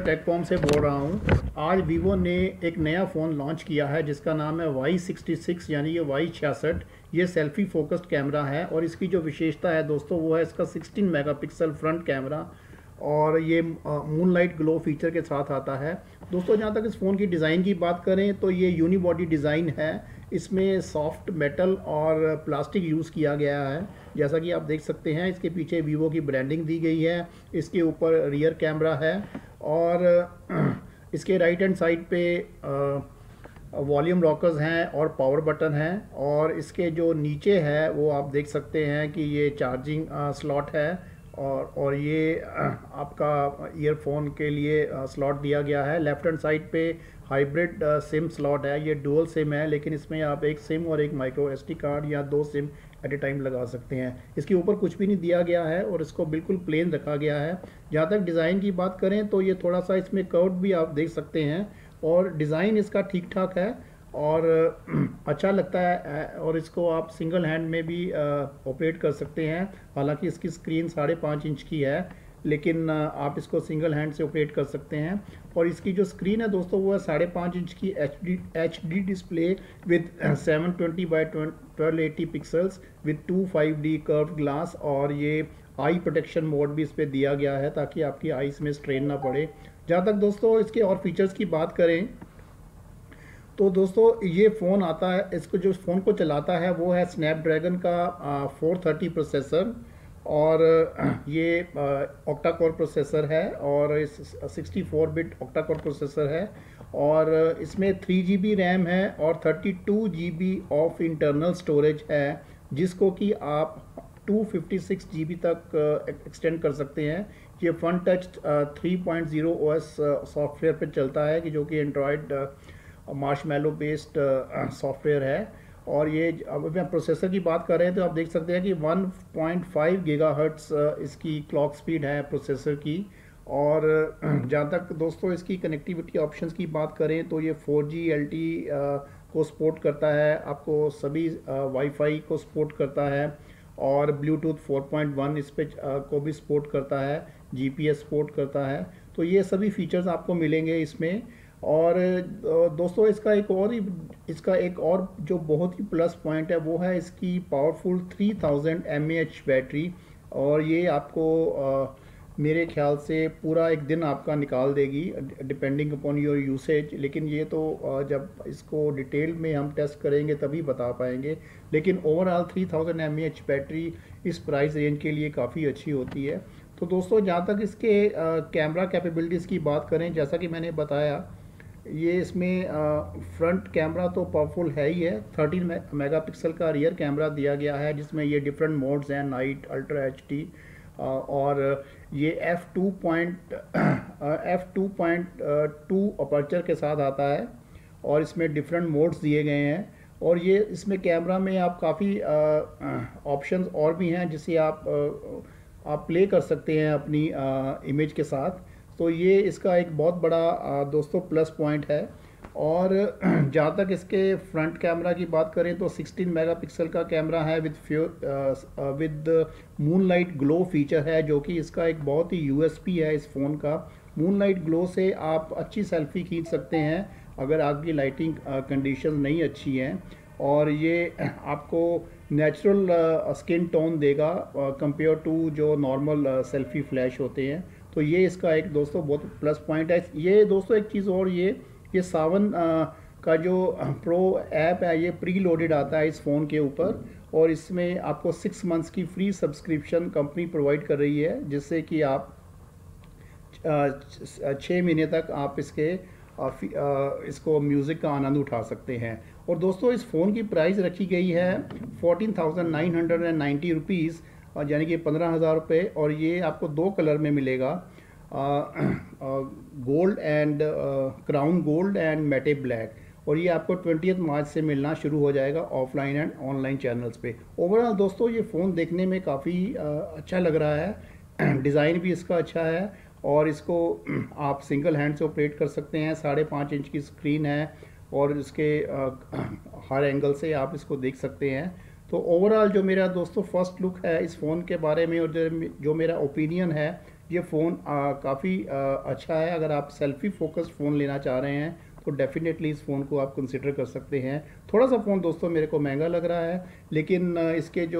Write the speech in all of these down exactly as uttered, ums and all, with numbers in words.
टेककॉम से बोल रहा हूँ। आज वीवो ने एक नया फ़ोन लॉन्च किया है जिसका नाम है वाई सिक्सटी सिक्स यानी ये वाई छियासठ। ये सेल्फ़ी फोकस्ड कैमरा है और इसकी जो विशेषता है दोस्तों वो है इसका सिक्सटीन मेगापिक्सल फ्रंट कैमरा और ये मूनलाइट ग्लो फीचर के साथ आता है। दोस्तों जहाँ तक इस फ़ोन की डिज़ाइन की बात करें तो ये यूनिबॉडी डिज़ाइन है। इसमें सॉफ्ट मेटल और प्लास्टिक यूज़ किया गया है। जैसा कि आप देख सकते हैं इसके पीछे वीवो की ब्रांडिंग दी गई है। इसके ऊपर रियर कैमरा है और इसके राइट हैंड साइड पे वॉल्यूम रॉकर्स हैं और पावर बटन है और इसके जो नीचे है वो आप देख सकते हैं कि ये चार्जिंग स्लॉट है और और ये आपका ईयरफोन के लिए स्लॉट दिया गया है। लेफ्ट हैंड साइड पे हाइब्रिड सिम स्लॉट है। ये डुअल सिम है लेकिन इसमें आप एक सिम और एक माइक्रो एसडी कार्ड या दो सिम एट ए टाइम लगा सकते हैं। इसके ऊपर कुछ भी नहीं दिया गया है और इसको बिल्कुल प्लेन रखा गया है। जहाँ तक डिज़ाइन की बात करें तो ये थोड़ा सा इसमें कर्व भी आप देख सकते हैं और डिज़ाइन इसका ठीक ठाक है और अच्छा लगता है और इसको आप सिंगल हैंड में भी ऑपरेट कर सकते हैं। हालांकि इसकी स्क्रीन साढ़े पाँच इंच की है लेकिन आप इसको सिंगल हैंड से ऑपरेट कर सकते हैं। और इसकी जो स्क्रीन है दोस्तों वो है साढ़े पाँच इंच की H D H D display with seven twenty by twelve eighty pixels with two five D curve glass और ये आई प्रोटेक्शन मोड भी इस पर दिया गया है ताकि आपकी आईज में स्ट्रेन ना पड़े। जहाँ तक दोस्तों इसके और फीचर्स की बात करें तो दोस्तों ये फ़ोन आता है, इसको जो फ़ोन को चलाता है वो है स्नैपड्रैगन का फोर थर्टी प्रोसेसर और ये ऑक्टा कोर प्रोसेसर है और इस sixty four bit octa core processor है और इसमें थ्री जी बी रैम है और thirty two G B of internal storage है जिसको कि आप two fifty six G B तक एक्सटेंड कर सकते हैं। ये fun touch three point zero O S software पे चलता है कि जो कि एंड्रॉयड मार्शमैलो बेस्ड सॉफ्टवेयर है। और ये अब मैं प्रोसेसर की बात कर रहे हैं तो आप देख सकते हैं कि वन पॉइंट फाइव गीगाहर्ट्ज़ इसकी क्लॉक स्पीड है प्रोसेसर की। और जहाँ तक दोस्तों इसकी कनेक्टिविटी ऑप्शंस की बात करें तो ये four G L T E को सपोर्ट करता है, आपको सभी वाईफाई को सपोर्ट करता है और ब्लूटूथ फोर पॉइंट वन इस पे को भी सपोर्ट करता है, जी पी एस सपोर्ट करता है। तो ये सभी फीचर्स आपको मिलेंगे इसमें। और दोस्तों इसका एक और ही इसका एक और जो बहुत ही प्लस पॉइंट है वो है इसकी powerful three thousand M A H battery और ये आपको आ, मेरे ख्याल से पूरा एक दिन आपका निकाल देगी डिपेंडिंग अपॉन योर यूसेज। लेकिन ये तो आ, जब इसको डिटेल में हम टेस्ट करेंगे तभी बता पाएंगे। लेकिन overall three thousand M A H battery इस प्राइस रेंज के लिए काफ़ी अच्छी होती है। तो दोस्तों जहाँ तक इसके आ, कैमरा कैपेबिलिटीज़ की बात करें, जैसा कि मैंने बताया ये इसमें फ्रंट कैमरा तो पावरफुल है ही है। थर्टीन मेगापिक्सल का रियर कैमरा दिया गया है जिसमें ये डिफरेंट मोड्स हैं, नाइट, अल्ट्रा एच डी और ये F two point F two point two aperture के साथ आता है और इसमें डिफरेंट मोड्स दिए गए हैं। और ये इसमें कैमरा में आप काफ़ी ऑप्शंस और भी हैं जिसे आप आप प्ले कर सकते हैं अपनी इमेज के साथ। तो ये इसका एक बहुत बड़ा दोस्तों प्लस पॉइंट है। और जहाँ तक इसके फ्रंट कैमरा की बात करें तो सिक्सटीन मेगापिक्सल का कैमरा है with with moonlight glow feature है जो कि इसका एक बहुत ही यू एस पी है इस फ़ोन का। मूनलाइट ग्लो से आप अच्छी सेल्फी खींच सकते हैं अगर आपकी लाइटिंग कंडीशन नहीं अच्छी हैं और ये आपको नेचुरल स्किन टोन देगा कंपेयर टू जो नॉर्मल सेल्फी फ्लैश होते हैं। तो ये इसका एक दोस्तों बहुत प्लस पॉइंट है। ये दोस्तों एक चीज़ और ये ये सावन का जो प्रो ऐप है ये प्री लोडेड आता है इस फ़ोन के ऊपर और इसमें आपको सिक्स मंथ्स की फ्री सब्सक्रिप्शन कंपनी प्रोवाइड कर रही है जिससे कि आप छः महीने तक आप इसके इसको म्यूज़िक का आनंद उठा सकते हैं। और दोस्तों इस फ़ोन की प्राइस रखी गई है fourteen thousand nine hundred and ninety rupees यानी कि पंद्रह हज़ार रुपये और ये आपको दो कलर में मिलेगा, gold and crown gold and matte black. और ये आपको ट्वेंटियथ मार्च से मिलना शुरू हो जाएगा ऑफलाइन एंड ऑनलाइन चैनल्स पे। ओवरऑल दोस्तों ये फ़ोन देखने में काफ़ी अच्छा लग रहा है, डिज़ाइन भी इसका अच्छा है और इसको आप सिंगल हैंड से ऑपरेट कर सकते हैं। साढ़े पाँच इंच की स्क्रीन है और इसके हर एंगल से आप इसको देख सकते हैं। तो ओवरऑल जो मेरा दोस्तों फर्स्ट लुक है इस फ़ोन के बारे में और जो जो मेरा ओपिनियन है ये फ़ोन काफ़ी अच्छा है। अगर आप सेल्फ़ी फोकस्ड फ़ोन लेना चाह रहे हैं तो डेफ़िनेटली इस फ़ोन को आप कंसिडर कर सकते हैं। थोड़ा सा फ़ोन दोस्तों मेरे को महंगा लग रहा है, लेकिन अ, इसके जो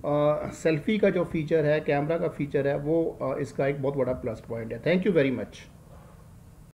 सेल्फ़ी का जो फ़ीचर है, कैमरा का फ़ीचर है, वो अ, इसका एक बहुत बड़ा प्लस पॉइंट है। Thank you very much.